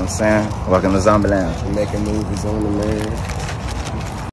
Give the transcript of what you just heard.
what I'm saying? Welcome to Zombie Land. Making movies on the land.